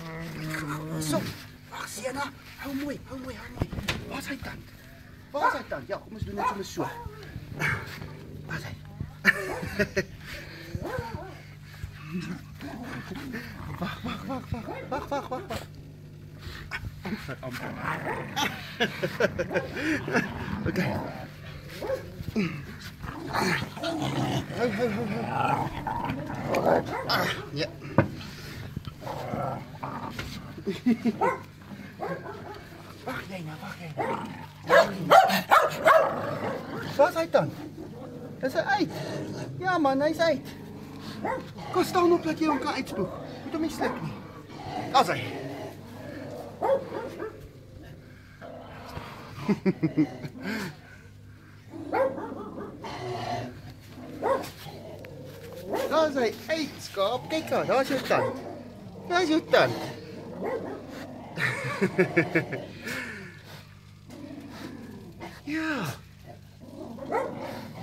So, wag sien nou. Hou mooi, hou mooi, hou mooi. Waar is hy dan? Waar is hy dan? Ja, kom ons doen net sommer so. Waar is hy? Wag. Amper. Okay. Hou. Ja. Wag jy nou. Waar is hy dan? Is hy uit? Ja man, hy's uit. Kom staan op dat jy hom kan uitspoeg. Moet hom nie sluk nie. Daar's hy. Daar's hy uit, skaap. Kyk daar, daar's jou tand. Daar's jou tand. Ja.